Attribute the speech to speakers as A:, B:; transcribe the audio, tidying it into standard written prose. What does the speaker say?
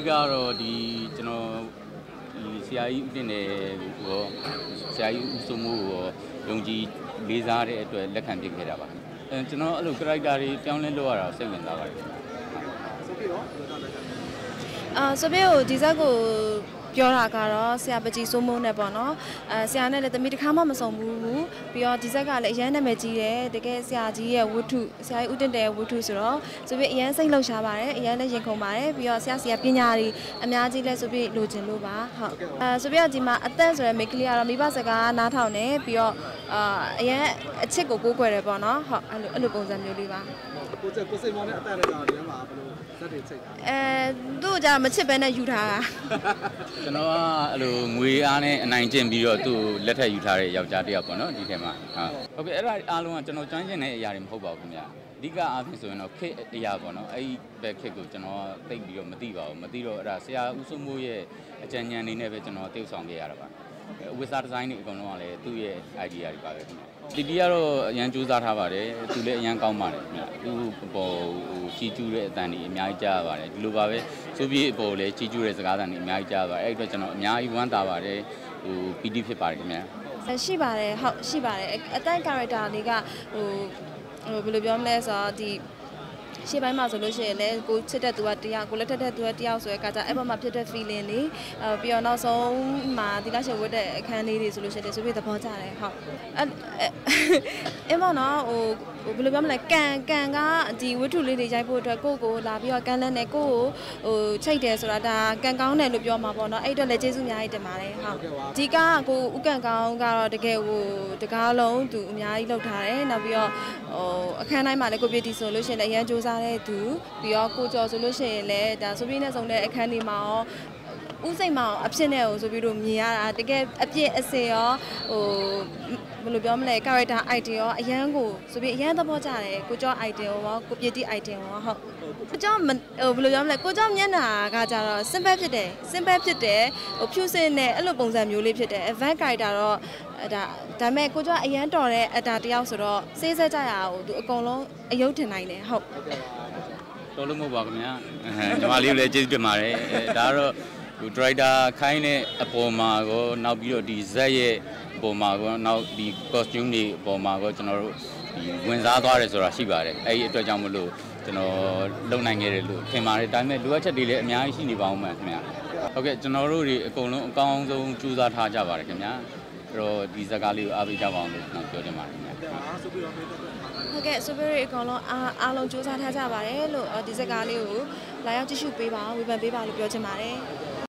A: ဒီကတော့ဒီကျွန်တော်ဒီဆရာကြီးဦးတင်တယ်ကိုဆရာကြီးဦးစိုးမိုးကိုယုံကြည်လေးစားတဲ့အတွက်လက်ခံပြခဲ့တာပါကျွန်တော်အဲ့လို character တွေပြောင်းလဲလုပ်ရတာစိတ်ဝင်စားပါတယ်
B: ဆိုပြီးတော့
C: ဆိုပြီးတော့ဒီဇက်ကိုပြောတာကတော့ဆရာပကြီးစိုးမိုးနဲ့ပေါ့နော်ဆရာနဲ့လည်းတမီတစ်ခါမှမဆုံးဘူးပြီးတော့ဒီဇက်ကလည်းအရန်နာမည်ကြီးတယ်တကယ်ဆရာကြီးရဲ့ဝတ္ထုဆရာကြီးဦးတင်တဲ့ဝတ္ထုဆိုတော့ဆိုပြီးအရန်စိတ်လှုပ်ရှားပါတယ်အရန်လည်းရင်ခုန်ပါတယ်ပြီးတော့ဆရာပညာတွေအများကြီးလဲဆိုပြီးလိုချင်လို့ပါဟုတ်ဆိုပြီးတော့ဒီမှာအသက်ဆိုရယ်မိကလေးကတော့မိဘစကားနားထောင်နေပြီးတော့အရန်အချစ်ကိုကိုးကွယ်တယ်ပေါ့နော်ဟုတ်အဲ့လိုပုံစံမျိုးလေးပါ
B: ကိုစိတ်မောင်းနဲ့အသက်လည်းကြောက်တယ်မှာဘယ်လိုဇက်တွေချိတ်တာ
C: သူ့ကြမချစ်ပဲနဲ့ယူထားတာ
A: ကျွန်တော်ကအဲ့လိုငွေအားနဲ့အနိုင်ကျင့်ပြီးတော့သူ့လက်ထက်ယူထားတဲ့ယောက်ျားတစ်ယောက်ပေါ့နော်ဒီထဲမှာဟုတ်ကဲ့အဲ့ဒါအားလုံးကကျွန်တော်ကျွမ်းကျင်တဲ့အရာတွေမဟုတ်ပါဘူးခင်ဗျာအဓိကအားဖြင့်ဆိုရင်တော့ခစ်အရာပေါ့နော်အဲ့ဒီဘက်ခစ်ကိုကျွန်တော်သိပြီးတော့မသိပါဘူးမသိတော့အဲ့ဒါဆရာဦးစိုးမိုးရဲ့အကြံဉာဏ်တွေနဲ့ပဲကျွန်တော်တိကျဆောင်ခဲ့ရတာပါဝစ်စာဒီဇိုင်းတွေအကုန်လုံးကလည်းသူ့ရဲ့ idea တွေပါပဲခင်ဗျတီတီကတော့အရန်စူးစမ်းထားပါတယ်သူလည်းအရန်ကောင်းပါတယ်ခင်ဗျသူ့ပေါ်ကြီးကျူးတဲ့အတန်တွေအများကြီးကြားရပါတယ်ဒီလိုပါပဲဆိုပြီးအပေါ်လည်းကြီးကျူးတဲ့စကားသံတွေအများကြီးကြားရပါတယ်အဲ့အတွက်ကျွန်တော်အများကြီးဝမ်းသာပါတယ်ပီတိဖြစ်ပါတယ်ခင်ဗျ
C: ရှိပါတယ်ဟုတ်ရှိပါတယ်အတန် character တွေကဘယ်လိုပြောမလဲဆိုတော့ဒီရှေ့ပိုင်းမှာဆိုလို့ရှိရင်လည်းကိုချစ်တဲ့သူကတယောက်ကိုလက်ထက်တဲ့သူကတယောက်ဆိုတဲ့အခါကျအဲ့ဘက်မှာဖြစ်တဲ့ feeling တွေပြီးတော့နောက်ဆုံးမှာဒီလားရှယ်ဝတ်တဲ့အခန်းလေးတွေဆိုလို့ရှိရင်ဆိုပြီးသဘောကျတယ်ဟုတ်အဲ့မနော်ဘယ်လိုပြောမလဲကန်ကဒီဝတ္ထုလေးတွေရိုက်ဖို့အတွက်ကိုလာပြီးတော့ကန်လန်းနဲ့ကိုချိတ်တယ်ဆိုတာဒါကန်ကောင်းတယ်လို့ပြောမှာပေါ့နော်အဲ့အတွက်လည်းကျေးဇူးအများကြီးတင်ပါတယ်ဟုတ်ဒီကကိုဦးကန်ကောင်းကတော့တကယ်တကားလုံးသူအများကြီးလုပ်ထားတယ်နောက်ပြီးတော့အခန်းတိုင်းမှာလည်းကိုပြည့်တီဆိုလို့ရှိရင်လည်းအရန်စူးစမ်းတဲ့သူပြီးတော့ကိုကျော်ဆိုလို့ရှိရင်လည်းဒါဆိုပြီးနဲ့ဆုံးတဲ့အခန်းဒီမှာရောဦးစိတ်မအောင်အဖြစ်နဲ့ဆိုပြီးတော့မြင်ရတာတကယ်အပြည့်အစင်ရောဘယ်လိုပြောမလဲ character idea ရောအရန်ကိုဆိုပြီးအရန်သဘောကျတယ်ကိုကျော် idea ရောကိုပြည့်တီ idea ရောဟုတ်ကိုကျော်ဘယ်လိုပြောမလဲကိုကျော်မျက်နှာကကြတော့ simple ဖြစ်တယ်ဖြူစင်တဲ့အဲ့လိုပုံစံမျိုးလေးဖြစ်တယ် advanced character တော့ဒါပေမဲ့ကိုကျော်အရန်တော်တဲ့အတာတယောက်ဆိုတော့စေးစဲကြရအောင်သူအကုန်လုံးအယုတ်ထင်နိုင်တယ်ဟုတ်
A: တော်လို့မဟုတ်ပါခင်ဗျာညီမလေးကိုလည်းကျေးဇူးတင်ပါတယ်ဒါကတော့ဒရိုက်တာခိုင်းတဲ့အပေါ်မှာကိုနောက်ပြီးတော့ဒီဇက်ရဲ့အပေါ်မှာကိုနောက်ဒီ costume တွေအပေါ်မှာကိုကျွန်တော်တို့ဒီဝင်စားသွားတယ်ဆိုတာရှိပါတယ်အဲ့ဒီအတွက်ကြောင့်မလို့ကျွန်တော်လုံနိုင်ခဲ့တယ်လို့ထင်ပါတယ်ဒါပေမဲ့လိုအပ်ချက်တွေလည်းအများကြီးရှိနေပါဦးမယ်ခင်ဗျာဟုတ်ကဲ့ကျွန်တော်တို့တွေအကုန်လုံးအကောင်းဆုံးကြိုးစားထားကြပါတယ်ခင်ဗျာအဲ့တော့ဒီဇက်ကားလေးကိုအားပေးကြပါအောင်လို့ကျွန်တော်ပြောချင်ပါတယ်ခင်ဗျာ
B: ဆိုပြီးတော့
C: ဟုတ်ကဲ့ super အကောင်လုံးအားလုံးစူးစမ်းထားကြပါတယ်လို့ဒီဇက်ကားလေးကိုလာရောက်ကြည့်ရှုပေးပါဝေဖန်ပေးပါလို့ပြောချင်ပါတယ်